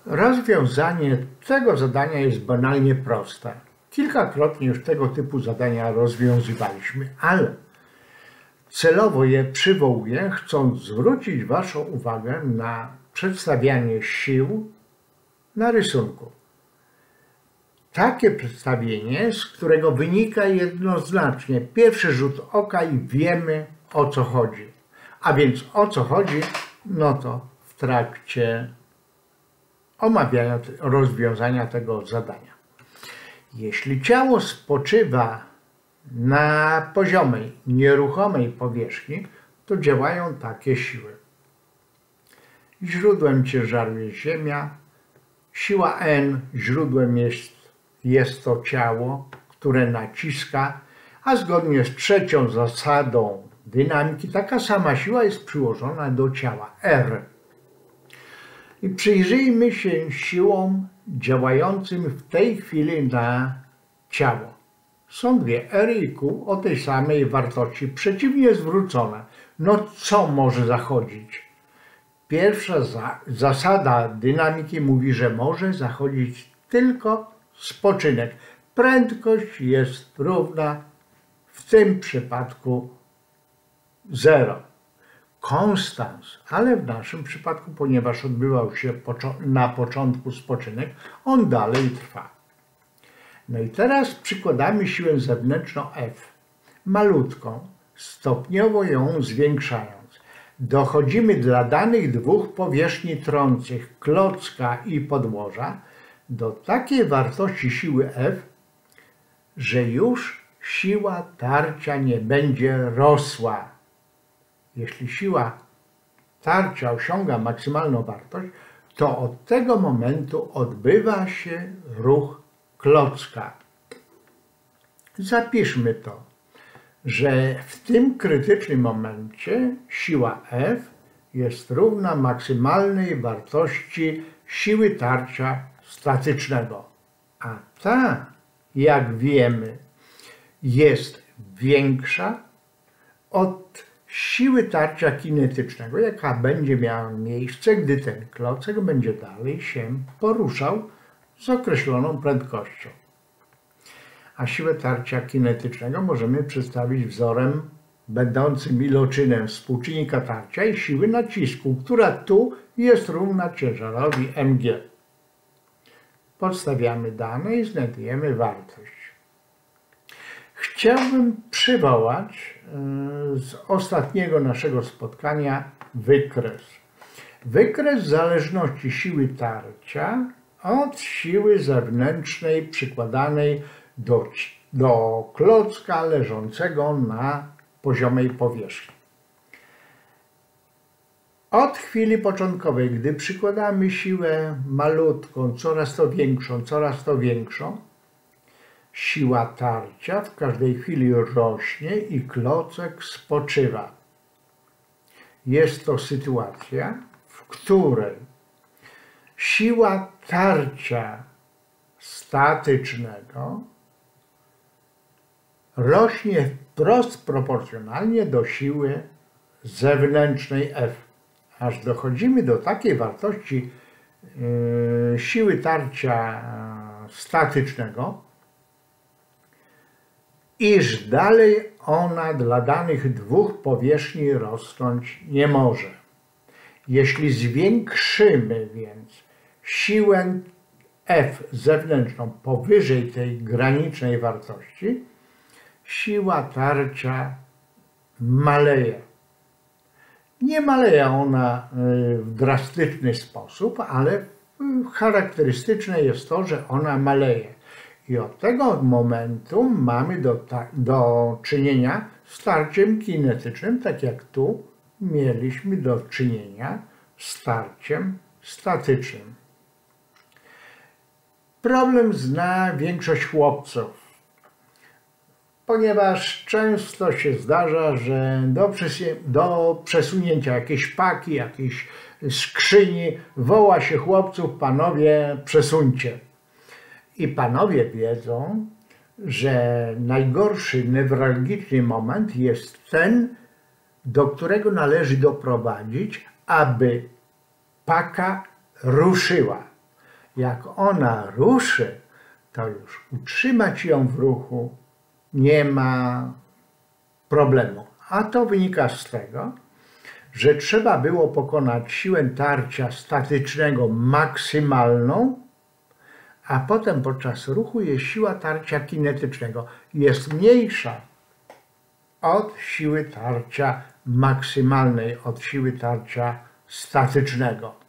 Rozwiązanie tego zadania jest banalnie proste. Kilkakrotnie już tego typu zadania rozwiązywaliśmy, ale celowo je przywołuję, chcąc zwrócić Waszą uwagę na przedstawianie sił na rysunku. Takie przedstawienie, z którego wynika jednoznacznie pierwszy rzut oka i wiemy, o co chodzi. A więc o co chodzi, no to w trakcie omawiania rozwiązania tego zadania. Jeśli ciało spoczywa na poziomej, nieruchomej powierzchni, to działają takie siły. Źródłem ciężaru jest Ziemia. Siła N źródłem jest to ciało, które naciska, a zgodnie z trzecią zasadą dynamiki taka sama siła jest przyłożona do ciała R. I przyjrzyjmy się siłom działającym w tej chwili na ciało. Są dwie R i Q o tej samej wartości, przeciwnie zwrócone. No co może zachodzić? Pierwsza zasada dynamiki mówi, że może zachodzić tylko spoczynek. Prędkość jest równa w tym przypadku 0. Konstans, ale w naszym przypadku, ponieważ odbywał się na początku spoczynek, on dalej trwa. No i teraz przykładamy siłę zewnętrzną F, malutką, stopniowo ją zwiększając. Dochodzimy dla danych dwóch powierzchni trących, klocka i podłoża, do takiej wartości siły F, że już siła tarcia nie będzie rosła. Jeśli siła tarcia osiąga maksymalną wartość, to od tego momentu odbywa się ruch klocka. Zapiszmy to, że w tym krytycznym momencie siła F jest równa maksymalnej wartości siły tarcia statycznego, a ta, jak wiemy, jest większa od siły tarcia kinetycznego, jaka będzie miała miejsce, gdy ten klocek będzie dalej się poruszał z określoną prędkością. A siłę tarcia kinetycznego możemy przedstawić wzorem będącym iloczynem współczynnika tarcia i siły nacisku, która tu jest równa ciężarowi mg. Podstawiamy dane i znajdujemy wartość. Chciałbym przywołać z ostatniego naszego spotkania wykres. Wykres zależności siły tarcia od siły zewnętrznej przykładanej do klocka leżącego na poziomej powierzchni. Od chwili początkowej, gdy przykładamy siłę malutką, coraz to większą, siła tarcia w każdej chwili rośnie i klocek spoczywa. Jest to sytuacja, w której siła tarcia statycznego rośnie wprost proporcjonalnie do siły zewnętrznej F, aż dochodzimy do takiej wartości siły tarcia statycznego, iż dalej ona dla danych dwóch powierzchni rosnąć nie może. Jeśli zwiększymy więc siłę F zewnętrzną powyżej tej granicznej wartości, siła tarcia maleje. Nie maleje ona w drastyczny sposób, ale charakterystyczne jest to, że ona maleje. I od tego momentu mamy do czynienia z tarciem kinetycznym, tak jak tu mieliśmy do czynienia z tarciem statycznym. Problem zna większość chłopców, ponieważ często się zdarza, że do przesunięcia jakiejś paki, jakiejś skrzyni woła się chłopców: panowie, przesuńcie. I panowie wiedzą, że najgorszy, newralgiczny moment jest ten, do którego należy doprowadzić, aby paka ruszyła. Jak ona ruszy, to już utrzymać ją w ruchu nie ma problemu. A to wynika z tego, że trzeba było pokonać siłę tarcia statycznego maksymalną, a potem podczas ruchu jest siła tarcia kinetycznego. Jest mniejsza od siły tarcia maksymalnej, od siły tarcia statycznego.